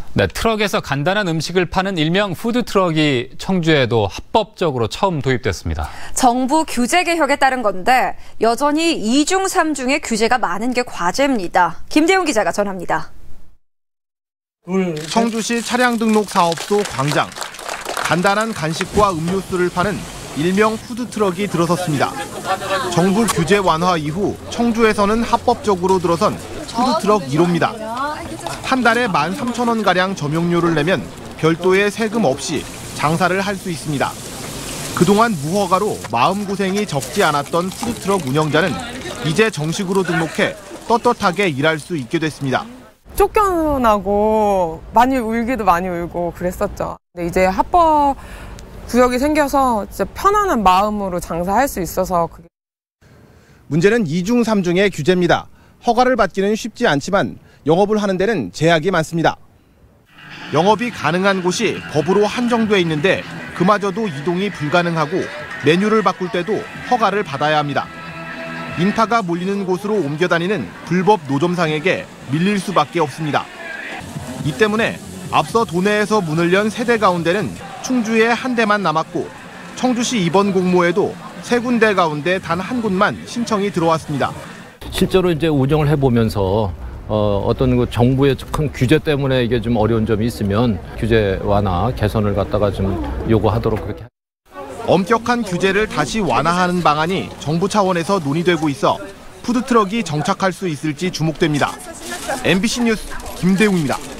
네, 트럭에서 간단한 음식을 파는 일명 푸드트럭이 청주에도 합법적으로 처음 도입됐습니다. 정부 규제 개혁에 따른 건데 여전히 2중 3중의 규제가 많은 게 과제입니다. 김대웅 기자가 전합니다. 청주시 차량 등록 사업소 광장. 간단한 간식과 음료수를 파는 일명 푸드트럭이 들어섰습니다. 정부 규제 완화 이후 청주에서는 합법적으로 들어선 푸드트럭 1호입니다. 한 달에 13,000원가량 점용료를 내면 별도의 세금 없이 장사를 할 수 있습니다. 그동안 무허가로 마음고생이 적지 않았던 푸드트럭 운영자는 이제 정식으로 등록해 떳떳하게 일할 수 있게 됐습니다. 쫓겨나고 많이 울기도 많이 울고 그랬었죠. 근데 이제 합법 구역이 생겨서 진짜 편안한 마음으로 장사할 수 있어서 문제는 2중 3중의 규제입니다. 허가를 받기는 쉽지 않지만 영업을 하는 데는 제약이 많습니다. 영업이 가능한 곳이 법으로 한정돼 있는데 그마저도 이동이 불가능하고 메뉴를 바꿀 때도 허가를 받아야 합니다. 인파가 몰리는 곳으로 옮겨 다니는 불법 노점상에게 밀릴 수밖에 없습니다. 이 때문에 앞서 도내에서 문을 연 세대 가운데는 충주에 한 대만 남았고 청주시 이번 공모에도 세 군데 가운데 단 한 곳만 신청이 들어왔습니다. 실제로 이제 운영을 해보면서 어떤 그 정부의 큰 규제 때문에 이게 좀 어려운 점이 있으면 규제 완화 개선을 갖다가 좀 요구하도록 그렇게. 엄격한 규제를 다시 완화하는 방안이 정부 차원에서 논의되고 있어 푸드트럭이 정착할 수 있을지 주목됩니다. MBC 뉴스 김대웅입니다.